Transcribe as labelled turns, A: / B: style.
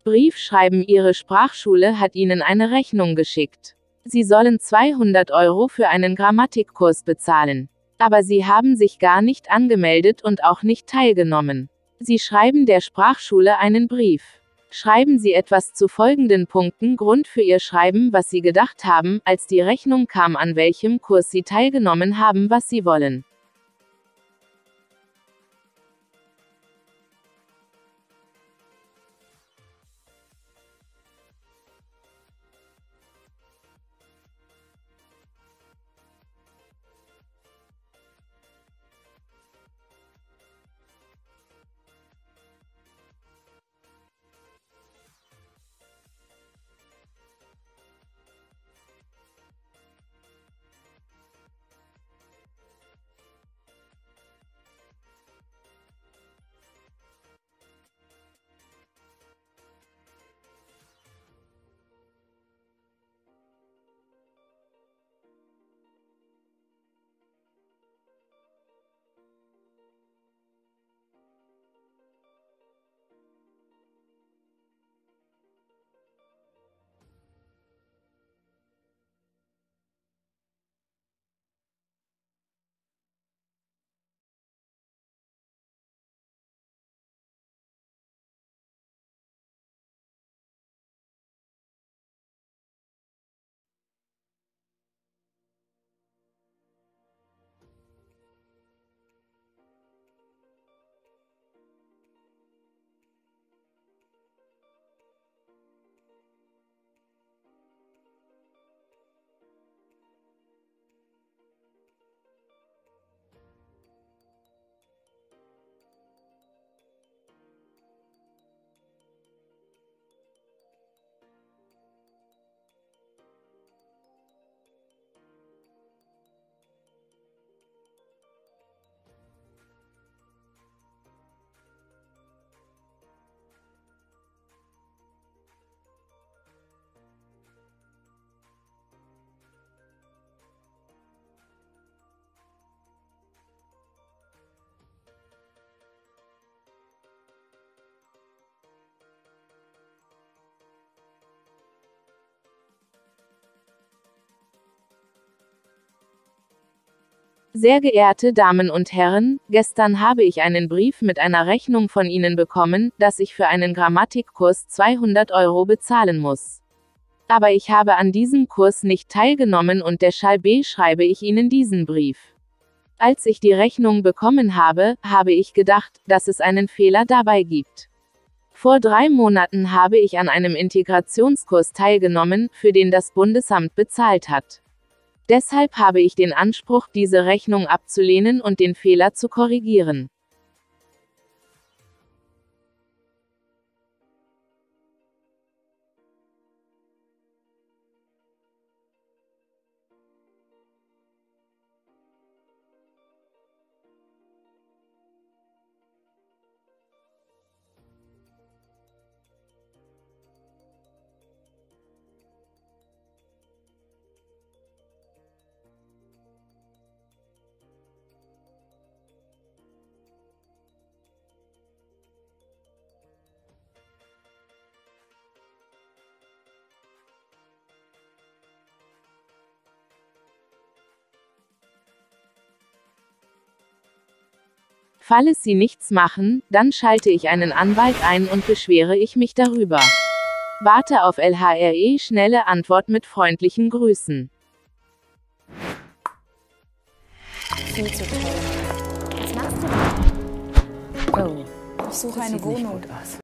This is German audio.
A: Brief schreiben, Ihre Sprachschule hat Ihnen eine Rechnung geschickt. Sie sollen 200 € für einen Grammatikkurs bezahlen. Aber Sie haben sich gar nicht angemeldet und auch nicht teilgenommen. Sie schreiben der Sprachschule einen Brief. Schreiben Sie etwas zu folgenden Punkten Grund für Ihr Schreiben, was Sie gedacht haben, als die Rechnung kam, an welchem Kurs Sie teilgenommen haben, was Sie wollen. Sehr geehrte Damen und Herren, gestern habe ich einen Brief mit einer Rechnung von Ihnen bekommen, dass ich für einen Grammatikkurs 200 € bezahlen muss. Aber ich habe an diesem Kurs nicht teilgenommen und deshalb schreibe ich Ihnen diesen Brief. Als ich die Rechnung bekommen habe, habe ich gedacht, dass es einen Fehler dabei gibt. Vor 3 Monaten habe ich an einem Integrationskurs teilgenommen, für den das Bundesamt bezahlt hat. Deshalb habe ich den Anspruch, diese Rechnung abzulehnen und den Fehler zu korrigieren. Falls Sie nichts machen, dann schalte ich einen Anwalt ein und beschwere ich mich darüber. Warte auf LHRE schnelle Antwort mit freundlichen Grüßen.
B: Viel zu toll. Was machst du denn?
C: Oh,
B: Ich suche
C: das
B: eine
C: sieht nicht
B: Wohnung.
C: gut aus.